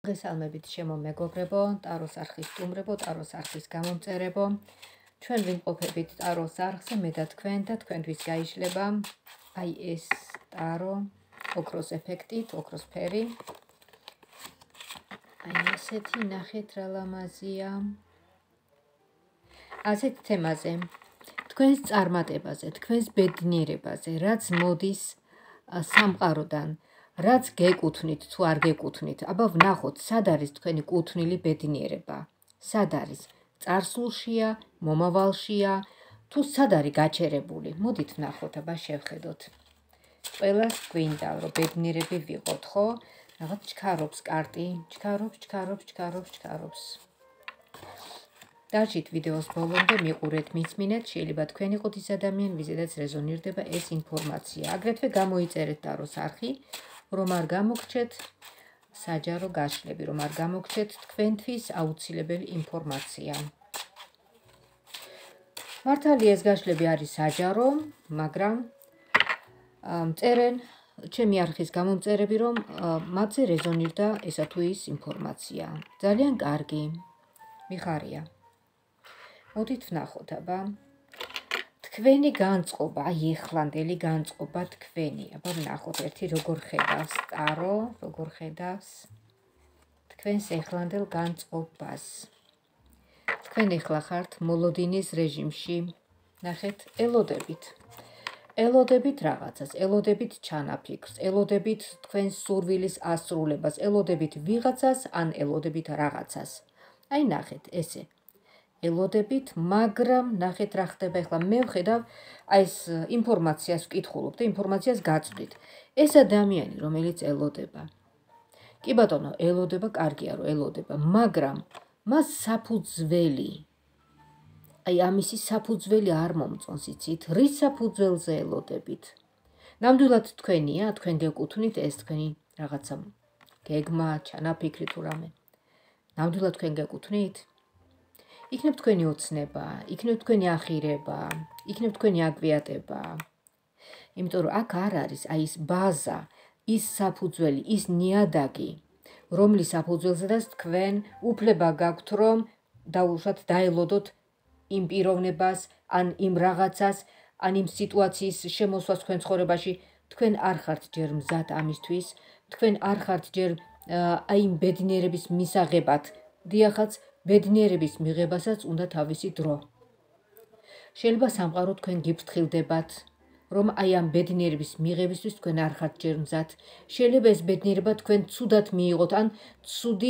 მოგესალმებით შემომეგობრებო, ტაროს არხის სტუმრებო, ტაროს არხის გამომწერებო. ჩვენ ვიმყოფებით ტაროს არხზე, მე და თქვენთვის გაიშლება აი ეს ტარო, ოქროს ეფექტით, ოქროს ფერი. აი ესეთი, ნახეთ რა ლამაზია. ასეთ თემაზე, თქვენს წარმატებაზე, თქვენს ბედნიერებაზე, რაც მოდის სამყაროდან, რაც გეკუთვნით თუ არ გეკუთვნით, აბა ვნახოთ, სად არის თქვენი კუთვნილი ბედნიერება, სად არის, წარსულშია, მომავალშია, თუ სად არის გაჩერებული, მოდით ვნახოთ, აბა შევხედოთ. ყველას გვინდა, რომ ბედნიერები ვიყოთ, ხო? რაღაც ჩქარობს კარტი, ჩქარობს. დაჟით ვიდეოს ბოლომდე მიყურეთ, მისმინეთ, შეიძლება თქვენ იყოთ ის ადამიანი, ვიზედაც რეზონირდება ეს ინფორმაცია. აგრეთვე გამოიწერეთ ტაროს არხი, რომ არ გამოგრჩეთ საჯარო გაშლები, რომ არ გამოგრჩეთ თქვენთვის აუცილებელი ინფორმაცია. მართალია ეს გაშლები არის საჯარო, მაგრამ წერენ ჩემი არხის გამომწერები, რომ მათზე რეზონირდა ესა თუ ის ინფორმაცია. ძალიან კარგი, მიხარია. მოდით ვნახოთ, აბა თქვენი განწყობა, აი ეხლანდელი განწყობა თქვენი. აბა ვნახოთ ერთი როგორ ხედავს ტარო, როგორ ხედავს თქვენს ეხლანდელ განწყობას. თქვენ ეხლა ხართ მოლოდინის რეჟიმში. ნახეთ, ელოდებით რაღაცას, ელოდებით ჩანაფიქრს, ელოდებით თქვენს სურვილის ასრულებას, ელოდებით ვიღაცას, ან ელოდებით რაღაცას. აი ნახეთ, ესე. ელოდებით, მაგრამ ნახეთ რა ხდება ახლა. მე ვხედავ, აი ეს ინფორმაციას ვკითხულობ და ინფორმაციას გაწვდით. ეს ადამიანი, რომელიც ელოდება. კი ბატონო, ელოდება, კარგია რომ ელოდება, მაგრამ მას საფუძველი. აი ამისი საფუძველი არ მომწონს, იცით? რის საფუძველზე ელოდებით? ნამდვილად თქვენია, თქვენ გეკუთვნით ეს თქვენი რაღაცა გეგმა, ჩანაფიქრი თუ რამე. ნამდვილად თქვენ გეკუთვნით? იქნებ თქვენი ოცნება, იქნებ თქვენი ახირება, იქნებ თქვენი აგვიატება. იმიტომ რომ აქ არ არის აი ის ბაზა, ის საფუძველი, ის ნიადაგი, რომლის საფუძველზედაც თქვენ უფლება გაქვთ, რომ დაუშვათ დაელოდოთ იმ პიროვნებას, ან იმ რაღაცას, ან იმ სიტუაციის შემოსვლას თქვენ ცხოვრებაში. თქვენ არ ხართ ჯერ მზად ამისთვის, თქვენ არ ხართ ჯერ აი იმ ბედნიერების მისაღებად. დიახაც, ბედნიერების მიღებასაც უნდა თავისი დრო. შეიძლება სამყარო თქვენ გიფრთხილდებათ, რომ აი ამ ბედნიერების მიღებისთვის თქვენ არ ხართ ჯერ მზად. შეიძლება ეს ბედნიერება თქვენ ცუდად მიიღოთ, ან ცუდი,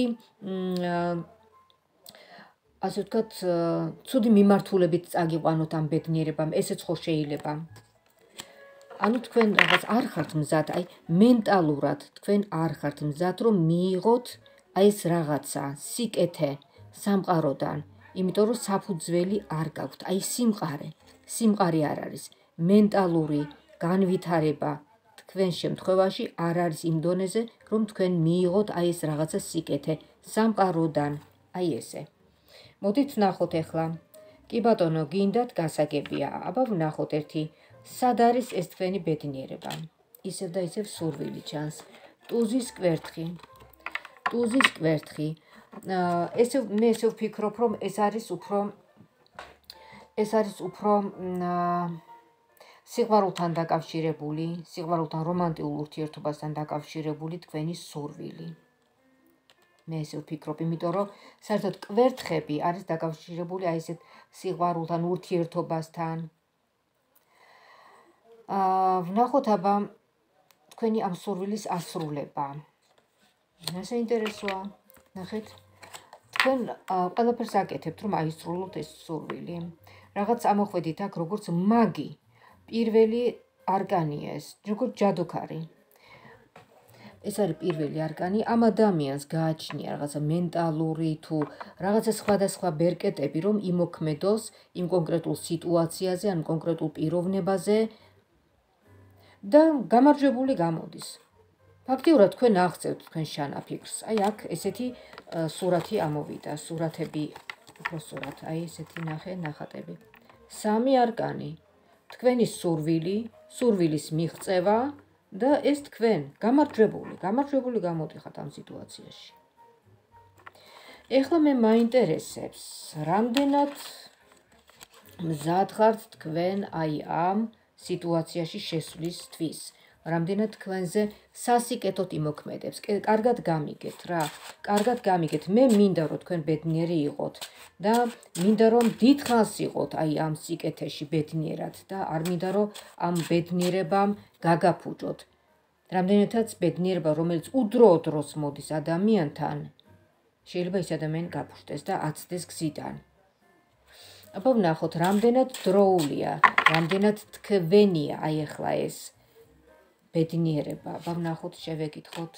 ასე ვთქვათ, ცუდი მიმართულებით წაგიყვანოთ ამ ბედნიერებამ, ესეც ხო შეიძლება. ანუ თქვენ რაღაც არ ხართ მზად, აი მენტალურად თქვენ არ ხართ მზად, რომ მიიღოთ აი ეს რაღაცა, სიკეთე სამყაროდან, იმიტომ რომ საფუძველი არ გაქვთ, აი სიმყარე არ არის, მენტალური განვითარება თქვენ შემთხვევაში არ არის იმ დონეზე, რომ თქვენ მიიღოთ აი ეს რაღაცა სიკეთე სამყაროდან, აი ესე. მოდით ვნახოთ ახლა. კი ბატონო, გინდათ გასაგებია, აბა ვნახოთ ერთი, სად არის ეს თქვენი ბედნიერება. ისევ და ისევ სურვილი ჩანს. ტუზის კვერთხი. მე ესე ვფიქრობ, რომ ეს არის უფრო სიყვარულთან დაკავშირებული, სიყვარულთან რომანტიულ ურთიერთობასთან დაკავშირებული თქვენი სურვილი. მე ესე ვფიქრობ, იმიტომ რომ საერთოდ კვერთხები არის დაკავშირებული აი ესეთ სიყვარულთან, ურთიერთობასთან. ვნახოთ აბა თქვენი ამ სურვილის ასრულება. რა საინტერესოა, ნახეთ. თქვენ ყველაფერს აკეთებთ, რომ აისრულოთ ეს სურვილი. რაღაც ამოხვედით აქ, როგორც მაგი, პირველი არკანია ეს, როგორც ჯადოქარი. ეს არის პირველი არკანი, ამ ადამიანს გააჩნია რაღაცა მენტალური თუ რაღაცა სხვადასხვა ბერკეტები, რომ იმოქმედოს იმ კონკრეტულ სიტუაციაზე, ან კონკრეტულ პიროვნებაზე და გამარჯვებული გამოდის. ფაქტიურად თქვენ აღწევთ თქვენ შანაფიქრს. აი აქ ესეთი სურათი ამოვიდა, სურათები, უფრო სურათ, აი ესეთი ნახატები. 3 არკანი. თქვენი სურვილის მიღწევა და ეს თქვენ გამარჯვებული გამოდიხართ ამ სიტუაციაში. ეხლა მე მაინტერესებს, რამდენად მზად ხართ თქვენ აი ამ სიტუაციაში შესვლისთვის, რამდენად თქვენზე სასიკეთოდ იმოქმედებს. კარგად გამიგეთ რა, კარგად გამიგეთ. მე მინდა რომ თქვენ ბედნიერი იყოთ და მინდა რომ დიდხანს იყოთ აი ამ სიკეთეში ბედნიერად და არ მინდა რომ ამ ბედნიერებამ გაგაფუჭოთ. რამდენადაც ბედნიერება, რომელიც უდროო დროს მოდის ადამიანთან, შეიძლება ის ადამიანი გაფუჭდეს და აცდეს გზიდან. აბა ვნახოთ, რამდენად დროულია, რამდენად თქვენია აი ახლა ეს ბედნიერება. აბა ვნახოთ, შევეკითხოთ.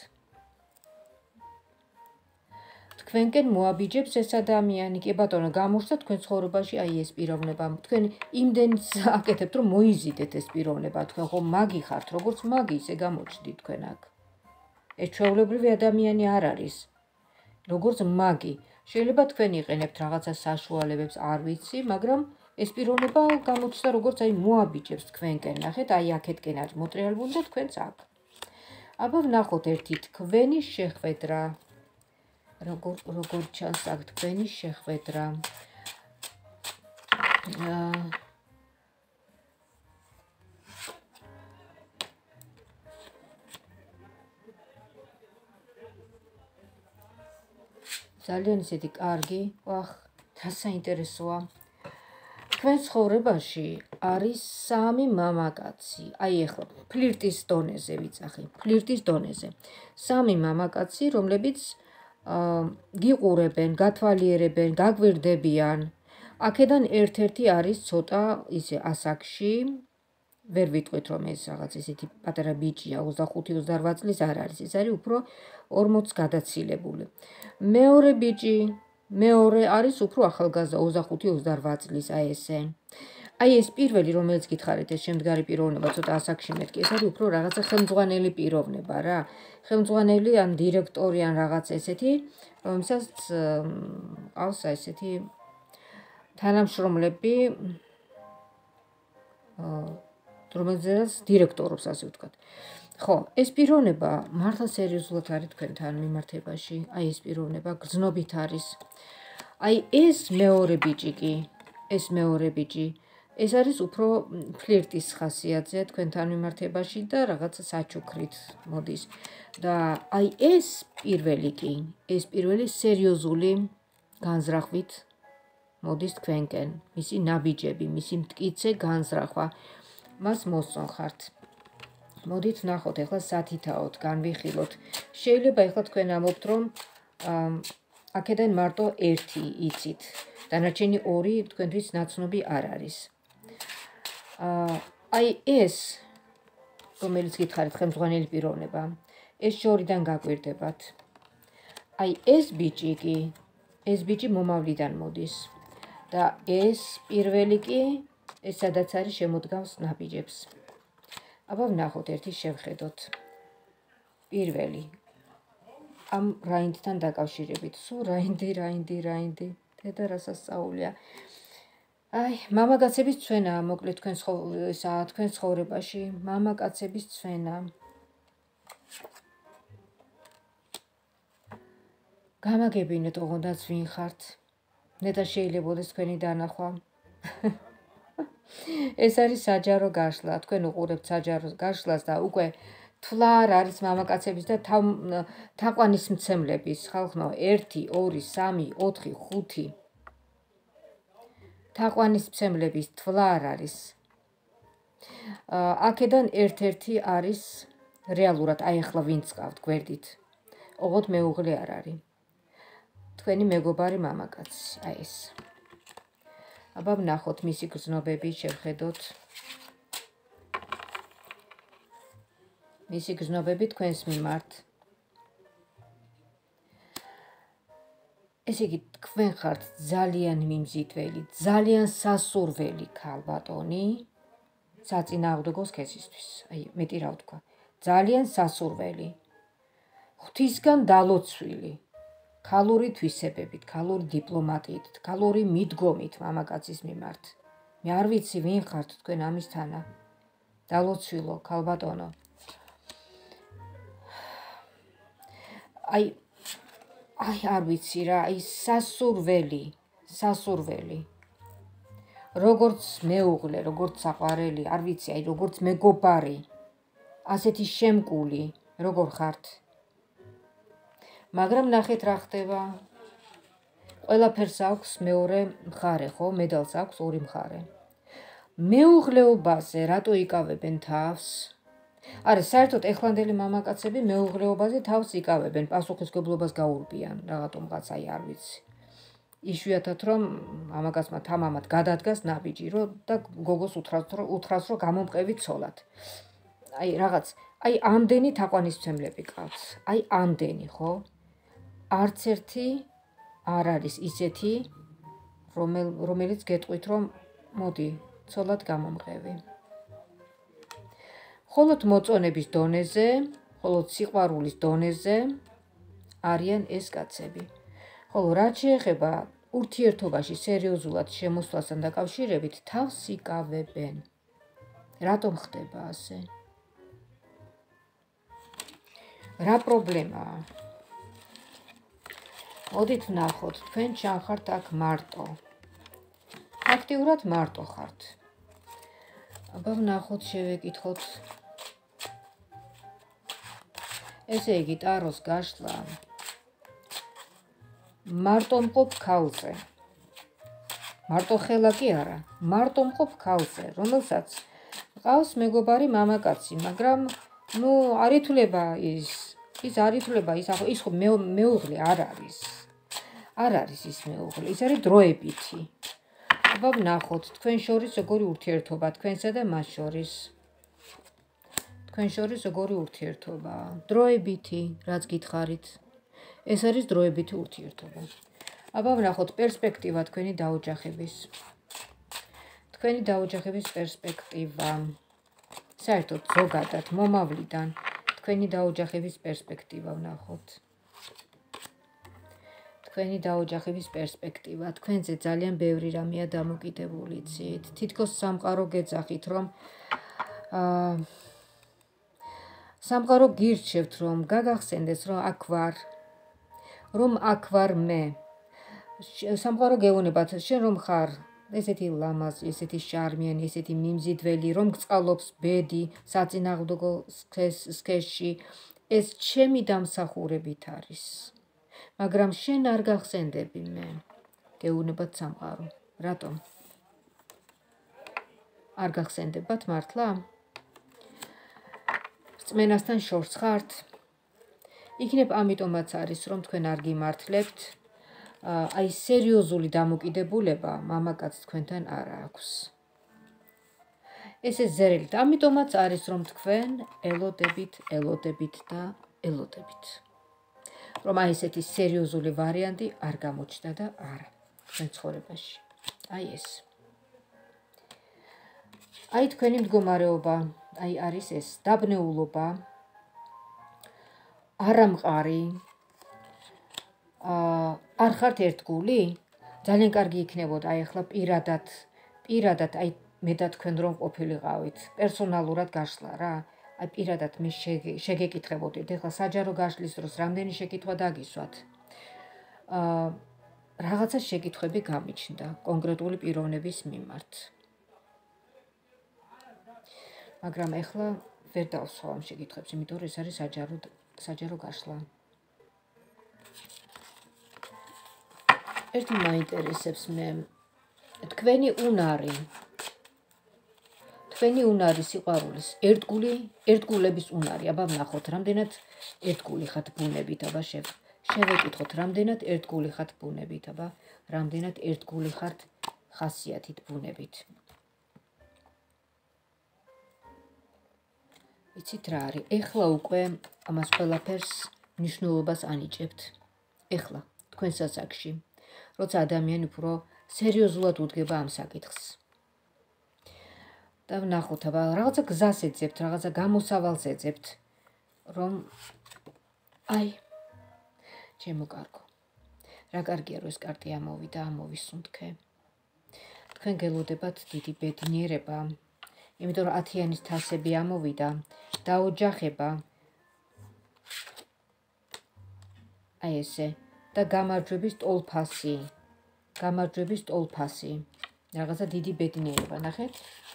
თქვენკენ მოაბიჯებს ეს ადამიანი, კი ბატონო, გამოჩნდა თქვენ ცხოვრებაში აი ეს პიროვნება. თქვენ იმდენს აკეთებთ, რომ მოიზიდეთ ეს პიროვნება. თქვენ ხო მაგი ხართ, როგორც მაგი, ისე გამოჩნდით თქვენ აქ. ეს ჩვეულებრივი ადამიანი არ არის. როგორც მაგი. შეიძლება თქვენ იყენებთ რაღაცა საშუალებებს, არ ვიცი, მაგრამ ეს პიროვნება გამოჩნდა როგორც აი მოაბიჯებს თქვენკენ. ნახეთ, აი აქეთკენ არის მოტრიალებული და თქვენც აქ. აბა ვნახოთ ერთი თქვენი შეხვედრა. როგორ ჩანს აქ თქვენი შეხვედრა. ძალიან ისეთი კარგი, ვახ, საინტერესოა. თქვენ ცხოვრებაში არის 3 მამაკაცი. აი ახლა ფლირტის დონეზე ვიძახი, ფლირტის დონეზე. 3 მამაკაცი, რომლებიც გიყურებენ, გათვალიერებენ, გაგვირდებიან. აქედან ერთ-ერთი არის ცოტა ისე ასაკში, ვერ ვიტყვით რომ ეს რაღაც ისეთი პატარა ბიჭია, 25-28 წლის არ არის, ეს არის უფრო 40 გადაცილებული. მეორე ბიჭი, მეორე არის უფრო ახალგაზრდა, 25-28 წლის, აი ესე. აი ეს პირველი, რომელიც გითხარით, ეს შემდგარი პიროვნება, ცოტა ასაკში მეთქი, ეს არის უფრო რაღაცა ხელმძღვანელი პიროვნება რა. ხელმძღვანელი ან დირექტორი ან რაღაც ესეთი, რომელსაც ყავს ესეთი თანამშრომლები, რომელზეც დირექტორობს, ასე ვთქვათ. ხო, ეს პიროვნება მართლა სერიოზულად არის თქვენთან მიმართებაში, აი ეს პიროვნება გრძნობით არის. აი ეს მეორე ბიჭი კი, ეს მეორე ბიჭი, ეს არის უფრო ფლირტის ხასიათზე თქვენთან მიმართებაში და რაღაცა საჩუქრით მოდის. და აი ეს პირველი კი, ეს პირველი სერიოზული განზრახვით მოდის თქვენკენ, მისი ნაბიჯები, მისი მტკიცე განზრახვა. მას მოსწონხართ. მოდით ვნახოთ, ახლა სათითაოდ განვიხილოთ. შეიძლება ახლა თქვენ ამბობთ, რომ აქედან მარტო ერთი იცით. დანარჩენი 2 თქვენთვის ნაცნობი არ არის. აი ეს, რომელიც გითხარით, ხელმძღვანელი პიროვნება, ეს შორიდან გაგვირდებათ. აი ეს ბიჭი კი, ეს ბიჭი მომავლიდან მოდის. და ეს პირველი კი, ეს სადაც არის შემოდგავს ნაბიჯებს. აბა ვნახოთ, ერთი შევხედოთ. პირველი. ამ რაინდთან დაკავშირებით. სულ რაინდი. დედა რასასწაულია. აი, მამაკაცების ცვენა, მოკლედ თქვენ ცხოვრებაში, მამაკაცების ცვენა. გამაგებინეთ, ოღონდაც ვინ ხართ. ნეტა შეიძლებოდეს თქვენი დანახვა. ეს არის საჯარო გაშლა. თქვენ უყურებთ საჯარო გაშლას და უკვე თვლა არ არის მამაკაცების და თაყვანისმცემლების, ხალხო, 1, 2, 3, 4, 5. თაყვანისმცემლების თვლა არ არის. აქედან ერთ-ერთი არის რეალურად, აი ახლა ვინც გყავთ გვერდით. ოღონდ მეუღლე არ არის. თქვენი მეგობარი მამაკაცი, აი ეს. აბა ვნახოთ მისი გრძნობები, შევხედოთ. მისი გრძნობები თქვენს მიმართ. ესე იგი, თქვენ ხართ ძალიან მიმზიდველი, ძალიან სასურველი ქალბატონი საწინააღმდეგო სქესისთვის. აი, მეტი რა ვთქვა. ძალიან სასურველი. ღვთისგან დალოცვილი. ქალური თვისებებით, ქალური დიპლომატიით, ქალური მიდგომით მამაკაცის მიმართ. მე არ ვიცი ვინ ხართ თქვენ ამისთანა. დალოცვილო ქალბატონო. აი აი არ ვიცი რა, აი სასურველი. როგორც მეუღლე, როგორც საყვარელი, არ ვიცი, აი როგორც მეგობარი, ასეთი შემკული, როგორ ხართ? მაგრამ ნახეთ რა ხდება. ყველაფერს აქვს მეორე მხარე, ხო? მედალს აქვს ორი მხარე. მეუღლეობაზე რატო იკავებენ თავს? არა, საერთოდ ეხლანდელი მამაკაცები მეუღლეობაზე თავს იკავებენ, პასუხისმგებლობას გაურბიან, რაღაცომღაც აი არ ვიცი. იშვიათად რომ მამაკაცმა თამამად გადადგას ნაბიჯი, რომ და გოგოს უთხრას, რომ გამომყევი ცოლად. აი რაღაც, აი ამდენი თაყვანისმცემლები ყავს. აი ამდენი, ხო? არც ერთი არ არის ისეთი, რომელიც გეტყვით, რომ მოდი, ცოლად გამომყევი. მხოლოდ მოწონების დონეზე, მხოლოდ სიყვარულის დონეზე არიან ეს კაცები. ხოლო რაც შეეხება ურთიერთობაში სერიოზულად შემოსვლასთან დაკავშირებით, თავს იკავებენ. რატომ ხდება ასე? რა პრობლემაა? მოდით ვნახოთ, თქვენ ჩანხართ აქ მარტო. ფაქტიურად მარტო ხართ. აბა ვნახოთ, შევეკითხოთ. ესე იგი, ტაროს გაშლა მარტო მყოფ ქალზე. მარტო ხელა კი არა, მარტო მყოფ ქალზე, რომელსაც ყავს მეგობარი მამაკაცი, მაგრამ არ ითვლება ის ხო მეუღლე არ არის. არ არის ის მეუღლე, ის არის დროებითი. აბა ვნახოთ, თქვენ შორის როგორი ურთიერთობა, თქვენსა და მას შორის. თქვენ შორის როგორი ურთიერთობაა? დროებითი, რაც გითხარით. ეს არის დროებითი ურთიერთობა. აბა ვნახოთ პერსპექტივა თქვენი დაოჯახების. თქვენი დაოჯახების პერსპექტივა. საერთოდ ზოგადად მომავლიდან თქვენი დაოჯახების პერსპექტივა ვნახოთ. თქვენი დაოჯახების პერსპექტივა. თქვენზე ძალიან ბევრი რამეა დამოკიდებული, იცით? თითქოს სამყარო გეძახით, რომ სამყარო გირჩევთ, რომ გაგახსენდეს, რომ აქ ვარ მე. სამყარო გეუბნებათ, შენ რომ ხარ ესეთი ლამაზი, ესეთი შარმიანი, ესეთი მიმზიდველი, რომ გწყალობს ბედი საწინააღმდეგო სქესში, ეს ჩემი დამსახურებით არის. მაგრამ შენ არ გახსენდები მე. გეუბნებათ სამყარო. რატომ? არ გახსენდებათ მართლა? რწმენასთან შორს ხართ? იქნებ ამიტომაც არის, რომ თქვენ არ გიმართლებთ, აი სერიოზული დამოკიდებულება მამაკაც თქვენთან არ აქვს. ესე ზერელით, ამიტომაც არის, რომ თქვენ ელოდებით და ელოდებით. რომ აი ესეთი სერიოზული ვარიანტი არ გამოჩნდა და არა თქვენ ცხოვრებაში. აი ეს. აი თქვენი მდგომარეობა, აი არის ეს დაბნეულობა, არამყარი, არ ხართ ერთგული? ძალიან კარგი იქნებოდა აი ახლა პირადად აი მე და თქვენ რომ ყოფილიყავით, პერსონალურად გაშლა რა. აი პირადად მე შეგეკითხებოდით, ახლა საჯარო გაშლის დროს რამდენი შეკითხვა დაგისვათ. რაღაცა შეკითხვები გამიჩნდა კონკრეტული პიროვნების მიმართ. მაგრამ ახლა ვერ დავსვავ ამ შეკითხვებს, იმიტომ რომ ეს არის საჯარო გაშლა. ერთი მაინტერესებს მე თქვენი უნარი სიყვარულის, ერთგულების უნარი. აბა ვნახოთ, რამდენად ერთგული ხართ ბუნებით, აბა შევეკითხოთ, რამდენად ერთგული ხართ ბუნებით, აბა რამდენად ერთგული ხართ ხასიათით ბუნებით. იცით რა არის? ეხლა უკვე ამას ყველაფერს მნიშვნელობას ანიჭებთ. ეხლა თქვენ სასაკში, როცა ადამიანი უფრო სერიოზულად უდგება ამ საკითხს. და ვნახოთ, აბა რაღაცა გზას ეძებთ, რაღაცა გამოსავალს ეძებთ, რომ აი ჩემო კარგო. რა კარგია რომ ეს კარტი ამოვიდა, ამოვისუნთქე. თქვენ გელოდებათ დიდი ბედნიერება, იმიტომ რომ 10-იანის თასები ამოვიდა, დაოჯახება. აი ესე და გამარჯვების ტოლფასი. გამარჯვების ტოლფასი. რაღაცა დიდი ბედნიერება, ნახეთ?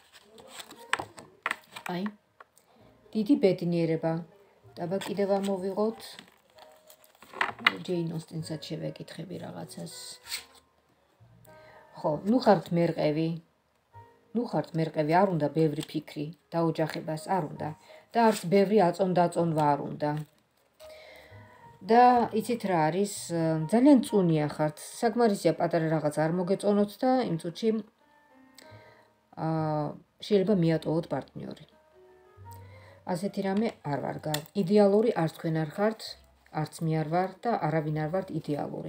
აი, დიდი ბედნიერება. დაბა კიდევ ამოვიღოთ. ჯეინ ოსტენსაც შევეკითხები რაღაცას. ხო, ნუ ხართ მერყევი. არ უნდა ბევრი ფიქრი დაოჯახებას, არ უნდა. და არც ბევრი აწონ-დაწონვა არ უნდა. და იცით რა არის, ძალიან წუნია ხართ. საკმარისია პატარა რაღაც არ მოგეწონოთ და იმ წუთში შეიძლება მიატოვოთ პარტნიორი. ასეთი რამე არ ვარ იდეალური, არც თქვენ არ ხართ, არც მე არ ვარ და არავინ არ ვართ იდეალური.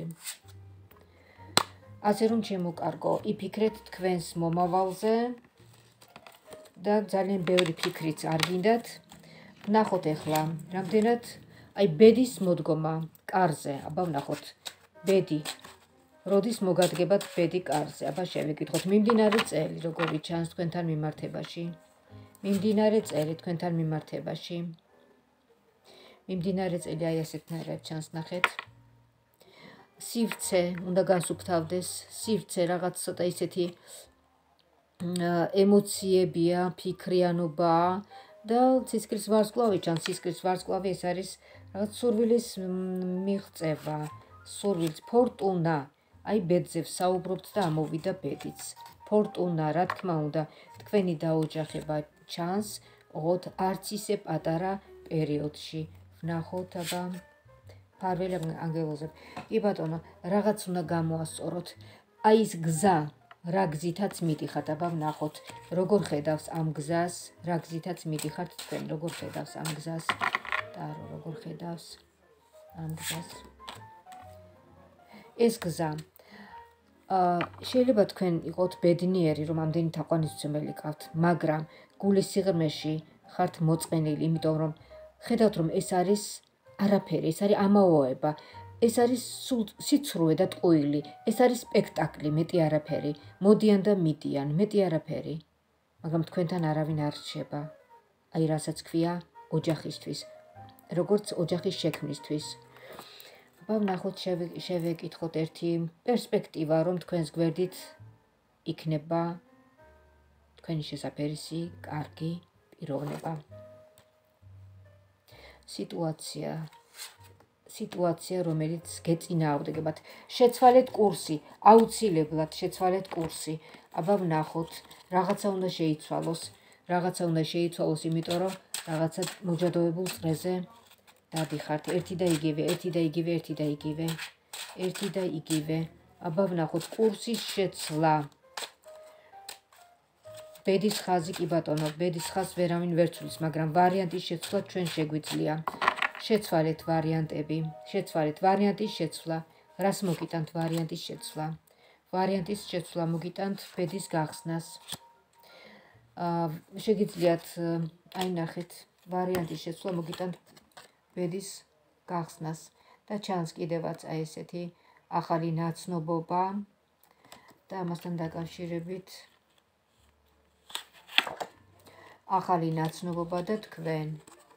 ასე რომ შემოკარგო, იფიქრეთ თქვენს მომავალზე და ძალიან ბევრი ფიქრიც არ გინდათ. ვნახოთ ახლა, რამდენად აი ბედის მოდგომა კარზე, აბა ვნახოთ. ბედი. როდის მოგადგებათ ბედი კარზე? აბა შევეკითხოთ. მიმდინარე წელი, როგორი ჩანს თქვენთან მიმართებაში? მიმდინარე წელი თქვენთან მიმართებაში. მიმდინარე წელი აი ასეთნაირად ჩანს, ნახეთ. სივრცე უნდა გასუფთავდეს, სივრცე რაღაც ცოტა ისეთი ემოციებია, ფიქრიანობაა და ცისკრის ვარსკვლავი ჩანს. ცისკრის ვარსკვლავი ეს არის რაღაც სურვილის მიღწევა, სურვილის ფორტუნა. აი ბედზე ვსაუბრობთ და ამოვიდა ბედიც. ფორტუნა, რა თქმა უნდა, თქვენი დაოჯახება ჩანს, ოღონდ არც ისე პატარა პერიოდში. ვნახოთ აბა ფარველი ანგელოზები. კი ბატონო, რაღაც უნდა გამოასწოროთ. აი ეს გზა, რა გზითაც მიდიხართ, აბა ვნახოთ, როგორ ხედავს ამ გზას, რა გზითაც მიდიხართ თქვენ, როგორ ხედავს ამ გზას. ტარო როგორ ხედავს ამ გზას. ეს გზა შეიძლება თქვენ იყოთ ბედნიერი, რომ ამდენი თაყვანისმცემელი გყავთ, მაგრამ გულის სიღრმეში ხართ მოწყენილი, იმიტომ რომ ხედავთ, რომ ეს არის არაფერი, ეს არის ამაოება, ეს არის სულ სიცრუე და ტყუილი, ეს არის სპექტაკლი, მეტი არაფერი, მოდიან და მიდიან, მეტი არაფერი, მაგრამ თქვენთან არავინ არ რჩება. აი რასაც ქვია ოჯახისთვის, როგორც ოჯახის შექმნისთვის. აბა ვნახოთ, შევეკითხოთ ერთი პერსპექტივა, რომ თქვენს გვერდით იქნება თქვენი შესაფერისი, კარგი პიროვნება. სიტუაცია, რომელიც გეწინააღმდეგებათ. შეცვალეთ კურსი, აუცილებლად შეცვალეთ კურსი. აბა ვნახოთ, რაღაცა უნდა შეიცვალოს, იმიტომ რომ რაღაცა მოჯადოებულ წრეზე დადიხართ. ერთი და იგივე. აბა ვნახოთ, კურსის შეცვლა. ბედის ხაზი, კი ბატონო, ბედის ხაზს ვერავინ ვერ ცვლის, მაგრამ ვარიანტის შეცვლა ჩვენ შეგვიძლია. შეცვალეთ ვარიანტები, ვარიანტის შეცვლა. რას მოგიტანთ ვარიანტის შეცვლა? ვარიანტის შეცვლა მოგიტანთ ბედის გახსნას. შეგიძლიათ, აი ნახეთ, ვარიანტის შეცვლა მოგიტანთ ბედის გახსნას და ჩანს კიდევაც აი ესეთი ახალი ნაცნობობა და ამასთან დაკავშირებით ახალი ნაცნობობა და თქვენ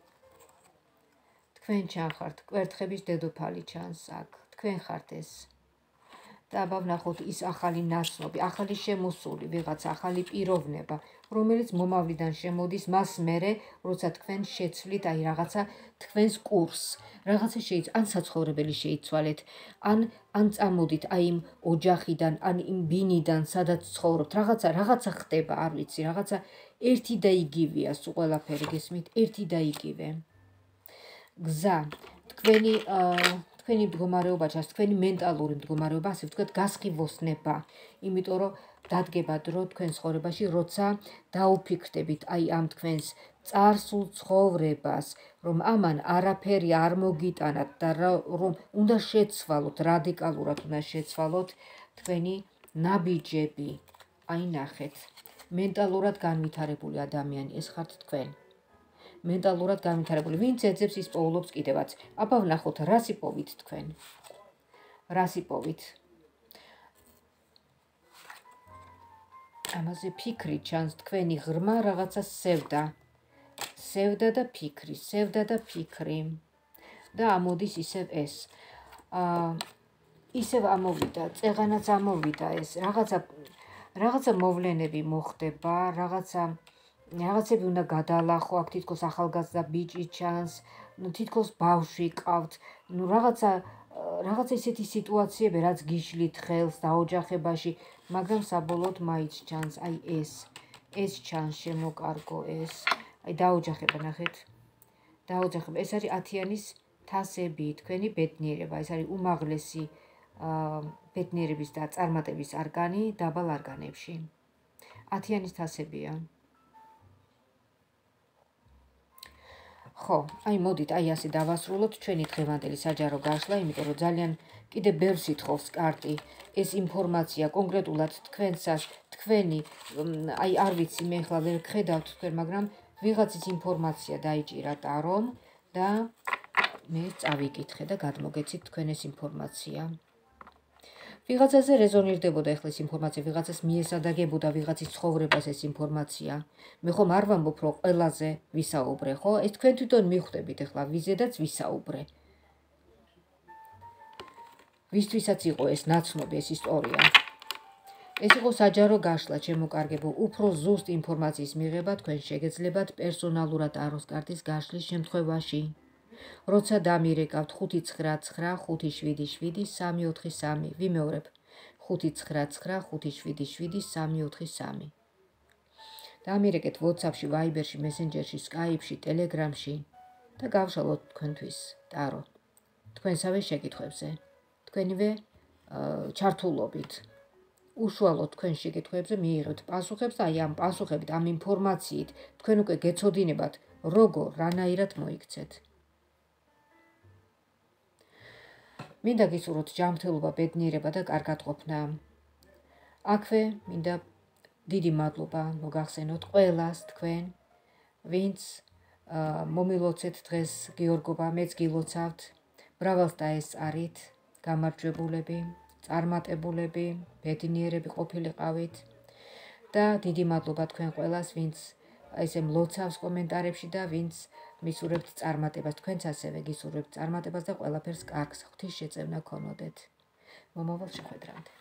ჩანხართ, კვერთხების დედოფალი ჩანს აქ, თქვენ ხართ ეს. და აბა ვნახოთ ის ახალი ნაცნობი, ახალი შემოსული, ვიღაც ახალი პიროვნება, რომელიც მომავლიდან შემოდის მას მერე, როცა თქვენ შეცვლით აი რაღაცა თქვენს კურსს, რაღაცა ან საცხოვრებელი შეიცვალეთ, ან წამოდით აი იმ ოჯახიდან, ან იმ ბინიდან, სადაც ცხოვრობთ, რაღაცა ხდება, არ ვიცი, რაღაცა ერთი და იგივეა, სულ ყველაფერი გესმით, ერთი და იგივე. გზა, თქვენი მდგომარეობა ჩანს, თქვენი მენტალური მდგომარეობა, ასე ვთქვათ, გასხივოსნება, იმიტომ რომ დადგება დრო თქვენ ცხოვრებაში, როცა დაუფიქრდებით აი ამ თქვენს წარსულ ცხოვრებას, რომ ამან არაფერი არ მოგიტანათ და რომ უნდა შეცვალოთ, რადიკალურად უნდა შეცვალოთ თქვენი ნაბიჯები. აი ნახეთ, მენტალურად განვითარებული ადამიანი, ეს ხართ თქვენ. მენტალურად განვითარებული, ვინც ეძებს ის პოულობს კიდევაც. აბა ვნახოთ, რას იპოვით თქვენ? რას იპოვით? ამაზე ფიქრი ჩანს, თქვენი ღრმა რაღაცა სევდა და ფიქრი. და ამოდის ისევ ეს. ისევ ამოვიდა, წეღანაც ამოვიდა ეს, რაღაცა მოვლენები მოხდება, რაღაცები უნდა გადალახო, აქ თითქოს ახალგაზრდა ბიჭი ჩანს, თითქოს ბავშვი ყავთ, რაღაცა ისეთი სიტუაციები, რაც გიშლით ხელს დაოჯახებაში, მაგრამ საბოლოოდ მაინც ჩანს, აი ეს ჩანს შემოკარგო ეს, აი დაოჯახება, ნახეთ, დაოჯახება, ეს არის 10-იანის თასები, თქვენი ბედნიერება, ეს არის უმაღლესი ბედნიერების და წარმატების არგანი დაბალ არგანებში. 10-იანის თასებია. ხო, აი მოდით, აი ასე დავასრულოთ ჩვენი დღევანდელი საჯარო გაშლა, იმიტომ რომ ძალიან კიდე ბევრს ითხოვს კარტი ეს ინფორმაცია კონკრეტულად თქვენსას, თქვენი აი არ ვიცი, მე ახლა ვერ გხედავთ თქვენ, მაგრამ ვიღაცის ინფორმაცია დაიჭირა ტარომ და მე წავიკითხე და გადმოგეცით თქვენ ეს ინფორმაცია. ვიღაცაზე რეზონირდებოდა ახლა ეს ინფორმაცია, ვიღაცას მიესადაგებოდა ვიღაცის ცხოვრებას ეს ინფორმაცია. მე ხომ არ ვამბობ, რომ ყველაზე ვისაუბრე, ხო? ეს თქვენ თვითონ მიხვდებით ახლა ვიზედაც ვისაუბრე. ვისთვისაც იყო ეს ნაცნობი, ეს ისტორია. ეს იყო საჯარო გაშლა, შემოკარგებო, უფრო ზუსტ ინფორმაციის მიღება თქვენ შეგეძლებათ პერსონალურად ტაროს კარტის გაშლის შემთხვევაში. როცა დამირეკავთ 599577343, ვიმეორებ 599577343. დამირეკეთ WhatsApp-ში, Viber-ში, Messenger-ში, Skype-ში, Telegram-ში და გავშალოთ თქვენთვის ტარო თქვენსავე შეკითხვებზე. თქვენივე ჩართულობით. უშუალოდ თქვენ შეკითხვებზე მიიღებთ პასუხებს და აი ამ პასუხებით, ამ ინფორმაციით თქვენ უკვე გეცოდინებათ, როგორ, რანაირად მოიქცეთ. მინდა გისურვოთ ჯანმრთელობა, ბედნიერება და კარგადყოფნა. აქვე მინდა დიდი მადლობა მოგახსენოთ ყველას თქვენ, ვინც მომილოცეთ დღეს გიორგობა, მეც გილოცავთ. მრავალს დაესწარით, გამარჯვებულები, წარმატებულები, ბედნიერები ყოფილიყავით და დიდი მადლობა თქვენ ყველას, ვინც ესე მლოცავს კომენტარებში და ვინც მისურვებთ წარმატებას, თქვენც ასევე გისურვებთ წარმატებას და ყველაფერს კარგს, ღვთის შეწევნა გქონოდეთ. მომავალ შეხვედრამდე.